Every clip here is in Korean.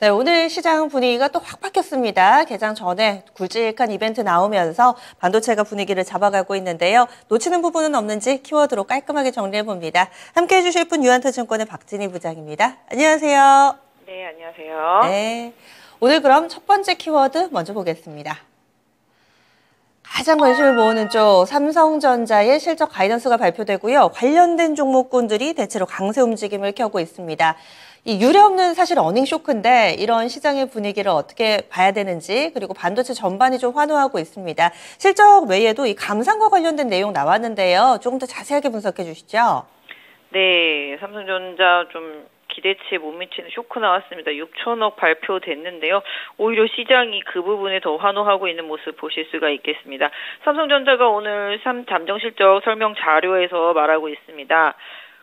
네, 오늘 시장 분위기가 또 확 바뀌었습니다. 개장 전에 굵직한 이벤트 나오면서 반도체가 분위기를 잡아가고 있는데요. 놓치는 부분은 없는지 키워드로 깔끔하게 정리해봅니다. 함께해 주실 분 유한타증권의 박진희 부장입니다. 안녕하세요. 네, 안녕하세요. 네, 오늘 그럼 첫 번째 키워드 먼저 보겠습니다. 가장 관심을 모으는 쪽 삼성전자의 실적 가이던스가 발표되고요. 관련된 종목군들이 대체로 강세 움직임을 켜고 있습니다. 이 유례없는 사실 어닝 쇼크인데 이런 시장의 분위기를 어떻게 봐야 되는지 그리고 반도체 전반이 좀 환호하고 있습니다. 실적 외에도 이 감산과 관련된 내용 나왔는데요. 조금 더 자세하게 분석해 주시죠. 네, 삼성전자 좀 기대치에 못 미치는 쇼크 나왔습니다. 6천억 발표됐는데요. 오히려 시장이 그 부분에 더 환호하고 있는 모습 보실 수가 있겠습니다. 삼성전자가 오늘 잠정 실적 설명 자료에서 말하고 있습니다.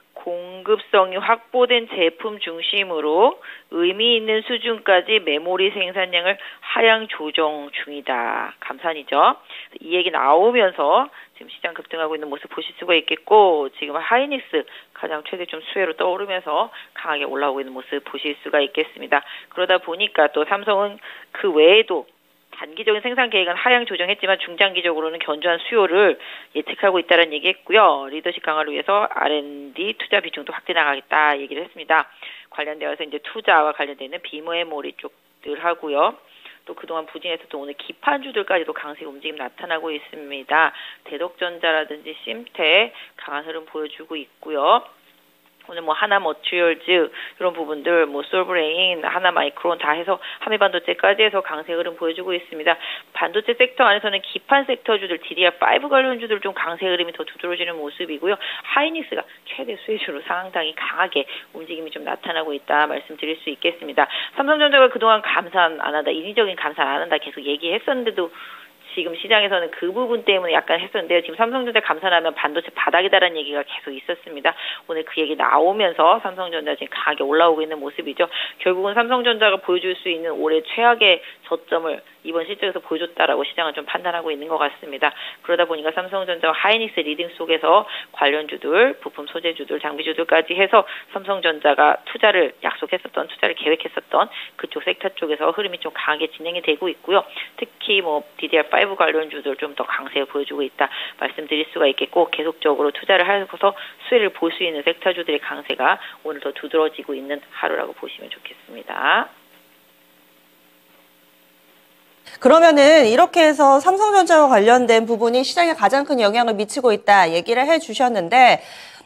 공급성이 확보된 제품 중심으로 의미 있는 수준까지 메모리 생산량을 하향 조정 중이다. 감산이죠. 이 얘기 나오면서 지금 시장 급등하고 있는 모습 보실 수가 있겠고, 지금 하이닉스 가장 최대 좀 수혜로 떠오르면서 강하게 올라오고 있는 모습 보실 수가 있겠습니다. 그러다 보니까 또 삼성은 그 외에도 단기적인 생산 계획은 하향 조정했지만 중장기적으로는 견조한 수요를 예측하고 있다는 얘기했고요. 리더십 강화를 위해서 R&D 투자 비중도 확대 나가겠다 얘기를 했습니다. 관련되어서 이제 투자와 관련되는 비메모리 쪽들 하고요. 또 그동안 부진했었던 오늘 기판주들까지도 강세 움직임 나타나고 있습니다. 대덕전자라든지 심태 강한 흐름 보여주고 있고요. 오늘 뭐 하나 머티리얼즈 이런 부분들 뭐 솔브레인, 하나 마이크론 다 해서 한미반도체까지 해서 강세 흐름 보여주고 있습니다. 반도체 섹터 안에서는 기판 섹터주들 DDR5 관련주들 좀 강세 흐름이 더 두드러지는 모습이고요. 하이닉스가 최대 수혜주로 상당히 강하게 움직임이 좀 나타나고 있다 말씀드릴 수 있겠습니다. 삼성전자가 그동안 감산 안 한다, 인위적인 감산 안 한다 계속 얘기했었는데도 지금 시장에서는 그 부분 때문에 약간 했었는데요. 지금 삼성전자 감산하면 반도체 바닥이다라는 얘기가 계속 있었습니다. 오늘 그 얘기 나오면서 삼성전자 지금 강하게 올라오고 있는 모습이죠. 결국은 삼성전자가 보여줄 수 있는 올해 최악의 저점을 이번 실적에서 보여줬다라고 시장은 좀 판단하고 있는 것 같습니다. 그러다 보니까 삼성전자와 하이닉스 리딩 속에서 관련주들, 부품 소재주들, 장비주들까지 해서 삼성전자가 투자를 약속했었던, 투자를 계획했었던 그쪽 섹터 쪽에서 흐름이 좀 강하게 진행이 되고 있고요. 특히 뭐 DDR5 관련주들 좀 더 강세를 보여주고 있다 말씀드릴 수가 있겠고, 계속적으로 투자를 하고서 수혜를 볼 수 있는 섹터주들의 강세가 오늘 더 두드러지고 있는 하루라고 보시면 좋겠습니다. 그러면은 이렇게 해서 삼성전자와 관련된 부분이 시장에 가장 큰 영향을 미치고 있다 얘기를 해주셨는데,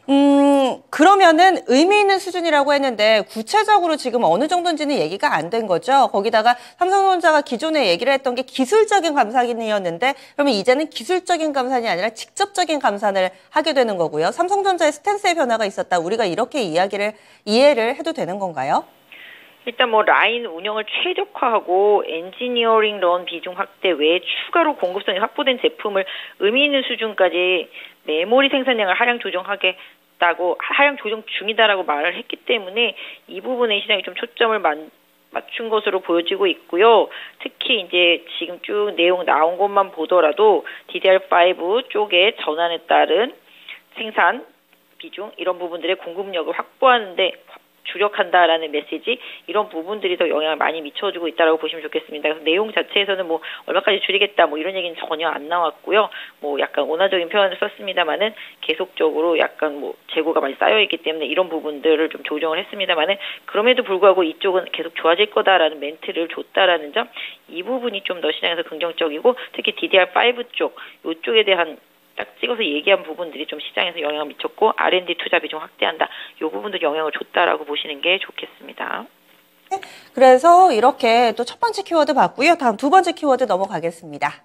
그러면은 의미 있는 수준이라고 했는데 구체적으로 지금 어느 정도인지는 얘기가 안 된 거죠. 거기다가 삼성전자가 기존에 얘기를 했던 게 기술적인 감산이었는데 그러면 이제는 기술적인 감산이 아니라 직접적인 감산을 하게 되는 거고요. 삼성전자의 스탠스의 변화가 있었다. 우리가 이렇게 이해를 해도 되는 건가요? 일단 뭐 라인 운영을 최적화하고 엔지니어링 런 비중 확대 외에 추가로 공급성이 확보된 제품을 의미 있는 수준까지 메모리 생산량을 하향 조정하겠다고, 하향 조정 중이다라고 말을 했기 때문에 이 부분에 시장이 좀 초점을 맞춘 것으로 보여지고 있고요. 특히 이제 지금 쭉 내용 나온 것만 보더라도 DDR5 쪽의 전환에 따른 생산 비중 이런 부분들의 공급력을 확보하는데 주력한다라는 메시지, 이런 부분들이 더 영향을 많이 미쳐주고 있다라고 보시면 좋겠습니다. 그래서 내용 자체에서는 뭐 얼마까지 줄이겠다 뭐 이런 얘기는 전혀 안 나왔고요. 뭐 약간 온화적인 표현을 썼습니다만은 계속적으로 약간 뭐 재고가 많이 쌓여 있기 때문에 이런 부분들을 좀 조정을 했습니다만은 그럼에도 불구하고 이쪽은 계속 좋아질 거다라는 멘트를 줬다라는 점, 이 부분이 좀 더 시장에서 긍정적이고, 특히 DDR5 쪽 이쪽에 대한 딱 찍어서 얘기한 부분들이 좀 시장에서 영향을 미쳤고, R&D 투자 비중 확대한다, 이 부분도 영향을 줬다라고 보시는 게 좋겠습니다. 그래서 이렇게 또 첫 번째 키워드 봤고요. 다음 두 번째 키워드 넘어가겠습니다.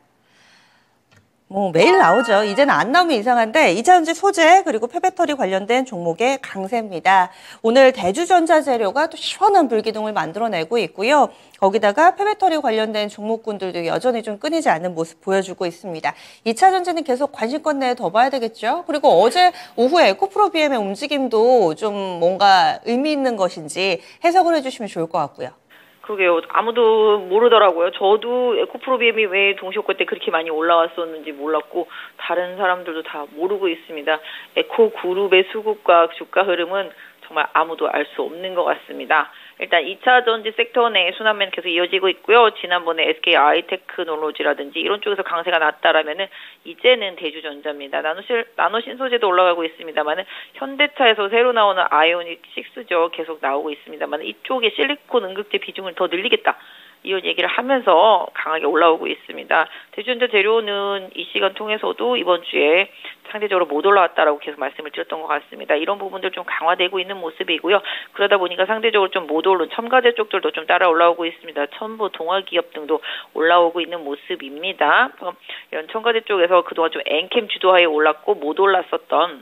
뭐 매일 나오죠. 이제는 안 나오면 이상한데 2차전지 소재 그리고 폐배터리 관련된 종목의 강세입니다. 오늘 대주전자재료가 또 시원한 불기둥을 만들어내고 있고요. 거기다가 폐배터리 관련된 종목군들도 여전히 좀 끊이지 않는 모습 보여주고 있습니다. 2차전지는 계속 관심권 내에 더 봐야 되겠죠. 그리고 어제 오후에 에코프로 BM의 움직임도 좀 뭔가 의미 있는 것인지 해석을 해주시면 좋을 것 같고요. 그러게요. 아무도 모르더라고요. 저도 에코프로비엠이 왜 동시효과 때 그렇게 많이 올라왔었는지 몰랐고 다른 사람들도 다 모르고 있습니다. 에코그룹의 수급과 주가 흐름은 정말 아무도 알 수 없는 것 같습니다. 일단 2차 전지 섹터 내 순환매는 계속 이어지고 있고요. 지난번에 SK 하이테크놀로지라든지 이런 쪽에서 강세가 났다라면은 이제는 대주전자입니다. 나노 신소재도 올라가고 있습니다만은 현대차에서 새로 나오는 아이오닉 6죠. 계속 나오고 있습니다만 이쪽에 실리콘 응급제 비중을 더 늘리겠다. 이런 얘기를 하면서 강하게 올라오고 있습니다. 대주전자 재료는 이 시간 통해서도 이번 주에 상대적으로 못 올라왔다라고 계속 말씀을 드렸던 것 같습니다. 이런 부분들 좀 강화되고 있는 모습이고요. 그러다 보니까 상대적으로 좀 못 오른 첨가제 쪽들도 좀 따라 올라오고 있습니다. 첨부, 동화기업 등도 올라오고 있는 모습입니다. 이런 첨가제 쪽에서 그동안 좀 엔캠 주도하에 올랐고 못 올랐었던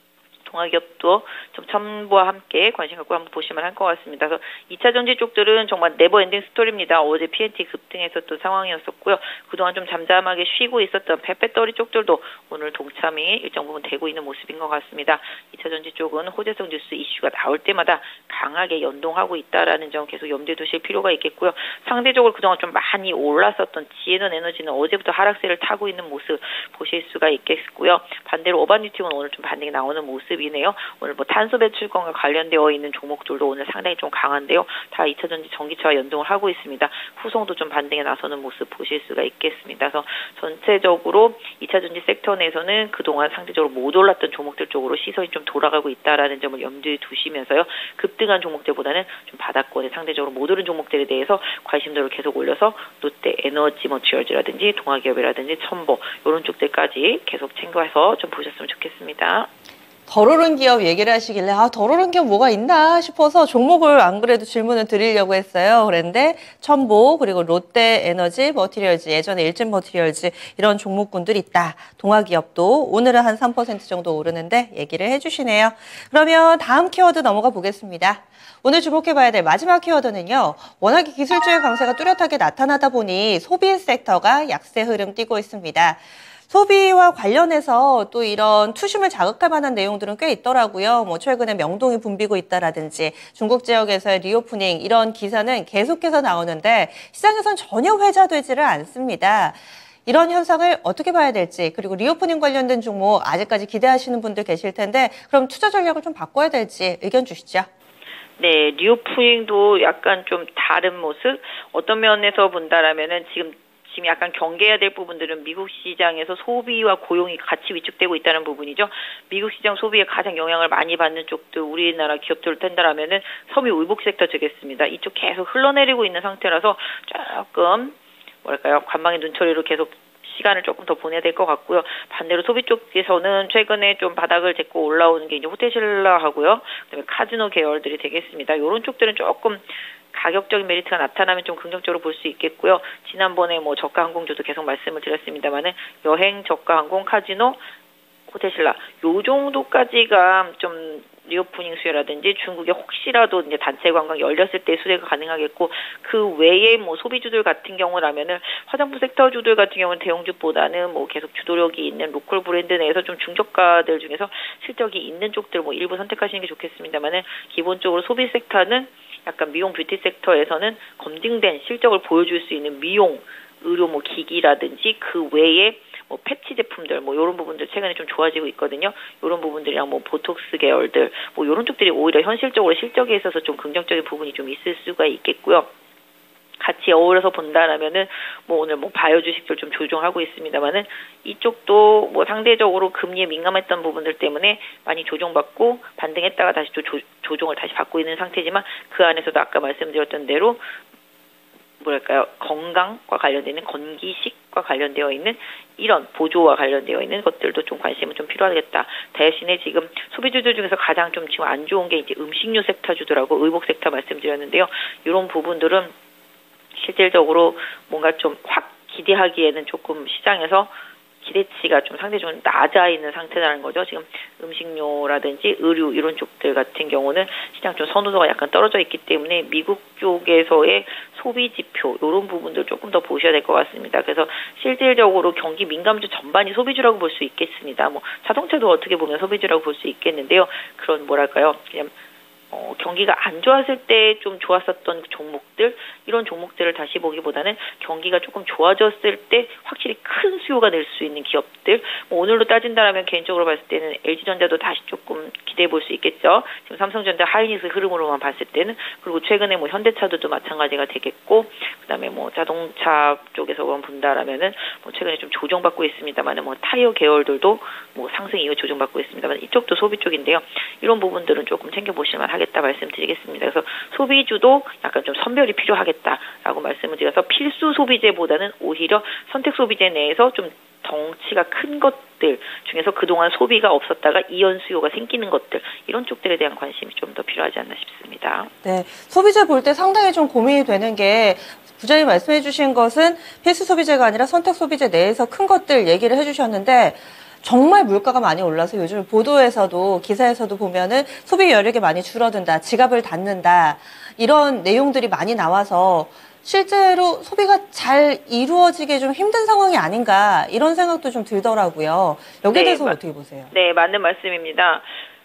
동화기업도 좀 첨부와 함께 관심 갖고 한번 보시면 할 것 같습니다. 그래서 2차 전지 쪽들은 정말 네버엔딩 스토리입니다. 어제 PNT 급등했었던 상황이었었고요. 그동안 좀 잠잠하게 쉬고 있었던 페페터리 쪽들도 오늘 동참이 일정 부분 되고 있는 모습인 것 같습니다. 2차 전지 쪽은 호재성 뉴스 이슈가 나올 때마다 강하게 연동하고 있다라는 점 계속 염두에 두실 필요가 있겠고요. 상대적으로 그동안 좀 많이 올랐었던 지에넌 에너지는 어제부터 하락세를 타고 있는 모습 보실 수가 있겠고요. 반대로 어반뉴티는 오늘 좀 반등이 나오는 모습이 이네요. 오늘 뭐 탄소 배출권과 관련되어 있는 종목들도 오늘 상당히 좀 강한데요. 다 2차 전지 전기차와 연동을 하고 있습니다. 후송도 좀 반등에 나서는 모습 보실 수가 있겠습니다. 그래서 전체적으로 2차 전지 섹터 내에서는 그동안 상대적으로 못 올랐던 종목들 쪽으로 시선이 좀 돌아가고 있다라는 점을 염두에 두시면서요. 급등한 종목들보다는 좀 바닥권에 상대적으로 못 오른 종목들에 대해서 관심도를 계속 올려서 롯데 에너지 머티리얼즈라든지 동화기업이라든지 첨보 이런 쪽들까지 계속 챙겨서 좀 보셨으면 좋겠습니다. 덜 오른 기업 얘기를 하시길래 덜 오른 기업 뭐가 있나 싶어서 종목을 안 그래도 질문을 드리려고 했어요. 그런데 첨보 그리고 롯데 에너지 머티리얼즈 예전에 일진 머티리얼즈 이런 종목군들 있다. 동화기업도 오늘은 한 3% 정도 오르는데 얘기를 해주시네요. 그러면 다음 키워드 넘어가 보겠습니다. 오늘 주목해봐야 될 마지막 키워드는요. 워낙에 기술주의 강세가 뚜렷하게 나타나다 보니 소비 섹터가 약세 흐름 띠고 있습니다. 소비와 관련해서 또 이런 투심을 자극할 만한 내용들은 꽤 있더라고요. 뭐 최근에 명동이 붐비고 있다라든지 중국 지역에서의 리오프닝 이런 기사는 계속해서 나오는데 시장에선 전혀 회자되지를 않습니다. 이런 현상을 어떻게 봐야 될지 그리고 리오프닝 관련된 종목 아직까지 기대하시는 분들 계실 텐데 그럼 투자 전략을 좀 바꿔야 될지 의견 주시죠. 네, 리오프닝도 약간 좀 다른 모습 어떤 면에서 본다라면은 지금 약간 경계해야 될 부분들은 미국 시장에서 소비와 고용이 같이 위축되고 있다는 부분이죠. 미국 시장 소비에 가장 영향을 많이 받는 쪽도 우리나라 기업들을 텐다라면은 섬유 의복 섹터 되겠습니다. 이쪽 계속 흘러내리고 있는 상태라서 조금 관망의 눈초리로 계속 시간을 조금 더 보내야 될 것 같고요. 반대로 소비 쪽에서는 최근에 좀 바닥을 짚고 올라오는 게 이제 호텔신라하고요. 그다음에 카지노 계열들이 되겠습니다. 이런 쪽들은 조금 가격적인 메리트가 나타나면 좀 긍정적으로 볼 수 있겠고요. 지난번에 뭐 저가 항공주도 계속 말씀을 드렸습니다만은 여행, 저가 항공, 카지노, 호텔신라 요 정도까지가 좀 리오프닝 수요라든지 중국에 혹시라도 이제 단체 관광 열렸을 때 수혜가 가능하겠고 그 외에 뭐 소비주들 같은 경우라면은 화장품 섹터주들 같은 경우는 대형주보다는 뭐 계속 주도력이 있는 로컬 브랜드 내에서 좀 중저가들 중에서 실적이 있는 쪽들 뭐 일부 선택하시는 게 좋겠습니다만은 기본적으로 소비 섹터는 약간 미용 뷰티 섹터에서는 검증된 실적을 보여줄 수 있는 미용, 의료 뭐 기기라든지 그 외에 뭐 패치 제품들 뭐 이런 부분들 최근에 좀 좋아지고 있거든요. 이런 부분들이랑 뭐 보톡스 계열들 뭐 이런 쪽들이 오히려 현실적으로 실적에 있어서 좀 긍정적인 부분이 좀 있을 수가 있겠고요. 같이 어우러서 본다라면은 뭐 오늘 뭐 바이오 주식들 좀 조정하고 있습니다만은 이쪽도 뭐 상대적으로 금리에 민감했던 부분들 때문에 많이 조정받고 반등했다가 다시 또 조정을 다시 받고 있는 상태지만 그 안에서도 아까 말씀드렸던 대로 건강과 관련되는 건기식과 관련되어 있는 이런 보조와 관련되어 있는 것들도 좀 관심은 좀 필요하겠다. 대신에 지금 소비주들 중에서 가장 좀 지금 안 좋은 게 이제 음식료 섹터주들하고 의복 섹터 말씀드렸는데요. 이런 부분들은 실질적으로 뭔가 좀 확 기대하기에는 조금 시장에서 기대치가 좀 상대적으로 낮아 있는 상태라는 거죠. 지금 음식료라든지 의류 이런 쪽들 같은 경우는 시장 좀 선호도가 약간 떨어져 있기 때문에 미국 쪽에서의 소비 지표 이런 부분들 조금 더 보셔야 될 것 같습니다. 그래서 실질적으로 경기 민감주 전반이 소비주라고 볼 수 있겠습니다. 뭐 자동차도 어떻게 보면 소비주라고 볼 수 있겠는데요. 그런 그냥 경기가 안 좋았을 때 좀 좋았었던 종목들, 이런 종목들을 다시 보기보다는 경기가 조금 좋아졌을 때 확실히 큰 수요가 될 수 있는 기업들, 오늘로 따진다면 개인적으로 봤을 때는 LG전자도 다시 조금 기대해 볼 수 있겠죠. 지금 삼성전자 하이닉스 흐름으로만 봤을 때는, 그리고 최근에 현대차도 마찬가지가 되겠고, 그다음에 자동차 쪽에서만 본다라면은 최근에 좀 조정받고 있습니다만은 타이어 계열들도 상승 이후 조정받고 있습니다만 이쪽도 소비 쪽인데요. 이런 부분들은 조금 챙겨보실만 하겠다 말씀드리겠습니다. 그래서 소비주도 약간 좀 선별이 필요하겠다라고 말씀을 드려서 필수 소비재보다는 오히려 선택 소비재 내에서 좀 덩치가 큰 것들 중에서 그동안 소비가 없었다가 이연 수요가 생기는 것들, 이런 쪽들에 대한 관심이 좀 더 필요하지 않나 싶습니다. 네, 소비재 볼 때 상당히 좀 고민이 되는 게, 부장님 말씀해 주신 것은 필수 소비재가 아니라 선택 소비재 내에서 큰 것들 얘기를 해주셨는데, 정말 물가가 많이 올라서 요즘 보도에서도, 기사에서도 보면은 소비 여력이 많이 줄어든다, 지갑을 닫는다, 이런 내용들이 많이 나와서 실제로 소비가 잘 이루어지기 좀 힘든 상황이 아닌가, 이런 생각도 좀 들더라고요. 여기에 대해서는 어떻게 보세요? 네, 맞는 말씀입니다.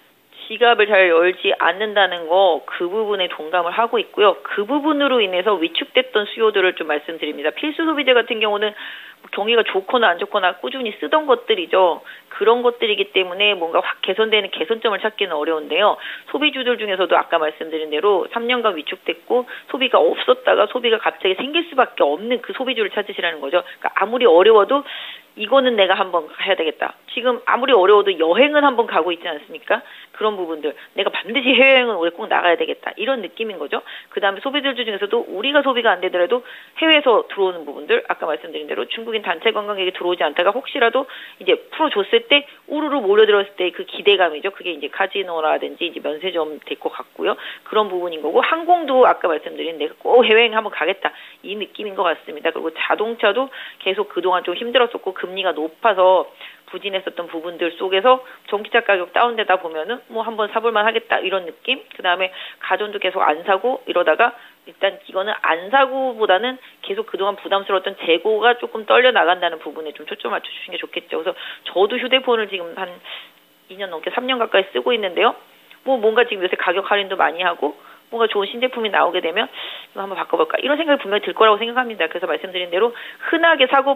지갑을 잘 열지 않는다는 거, 그 부분에 동감을 하고 있고요. 그 부분으로 인해서 위축됐던 수요들을 좀 말씀드립니다. 필수 소비재 같은 경우는 경기가 좋거나 안 좋거나 꾸준히 쓰던 것들이죠. 그런 것들이기 때문에 뭔가 확 개선되는 개선점을 찾기는 어려운데요. 소비주들 중에서도 아까 말씀드린 대로 3년간 위축됐고 소비가 없었다가 소비가 갑자기 생길 수밖에 없는 그 소비주를 찾으시라는 거죠. 그러니까 아무리 어려워도 이거는 내가 한번 해야 되겠다. 지금 아무리 어려워도 여행은 한번 가고 있지 않습니까? 그런 부분들. 내가 반드시 해외여행은 올해 꼭 나가야 되겠다. 이런 느낌인 거죠. 그 다음에 소비주들 중에서도 우리가 소비가 안 되더라도 해외에서 들어오는 부분들, 아까 말씀드린 대로 중국인 단체 관광객이 들어오지 않다가 혹시라도 이제 풀어줬을 때 우르르 몰려들었을 때 그 기대감이죠. 그게 이제 카지노라든지 이제 면세점 될 것 같고요. 그런 부분인 거고, 항공도 아까 말씀드린 내가 꼭 해외여행 한번 가겠다. 이 느낌인 것 같습니다. 그리고 자동차도 계속 그동안 좀 힘들었었고 금리가 높아서 부진했었던 부분들 속에서 전기차 가격 다운되다 보면은 한번 사볼만 하겠다, 이런 느낌. 그 다음에 가전도 계속 안 사고 이러다가 일단 이거는 안 사고보다는 계속 그동안 부담스러웠던 재고가 조금 떨려 나간다는 부분에 좀 초점 맞춰주시는 게 좋겠죠. 그래서 저도 휴대폰을 지금 한 2년 넘게 3년 가까이 쓰고 있는데요. 뭔가 지금 요새 가격 할인도 많이 하고 뭔가 좋은 신제품이 나오게 되면 이거 한번 바꿔볼까, 이런 생각이 분명히 들 거라고 생각합니다. 그래서 말씀드린 대로 흔하게 사고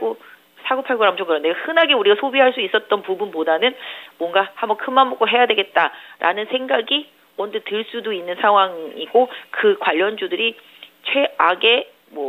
팔고라면 좀 그런데 흔하게 우리가 소비할 수 있었던 부분보다는 뭔가 한번 큰맘 먹고 해야 되겠다라는 생각이 언뜻 들 수도 있는 상황이고, 그 관련주들이 최악의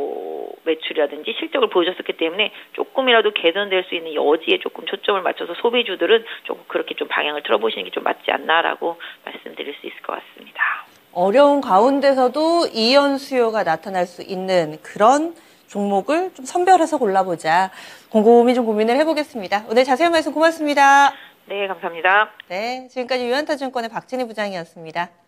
매출이라든지 실적을 보여줬었기 때문에 조금이라도 개선될 수 있는 여지에 조금 초점을 맞춰서 소비주들은 조금 그렇게 좀 방향을 틀어보시는 게 좀 맞지 않나라고 말씀드릴 수 있을 것 같습니다. 어려운 가운데서도 이연 수요가 나타날 수 있는 그런 종목을 좀 선별해서 골라보자. 곰곰이 좀 고민을 해보겠습니다. 오늘 자세한 말씀 고맙습니다. 네, 감사합니다. 네, 지금까지 유한타증권의 박진희 부장이었습니다.